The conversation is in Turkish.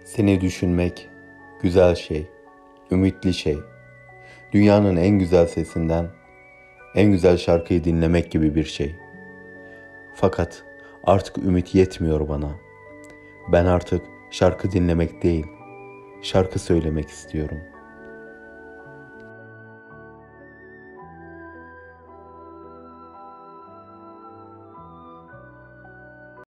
Seni düşünmek güzel şey, ümitli şey. Dünyanın en güzel sesinden en güzel şarkıyı dinlemek gibi bir şey. Fakat artık ümit yetmiyor bana. Ben artık şarkı dinlemek değil, şarkı söylemek istiyorum.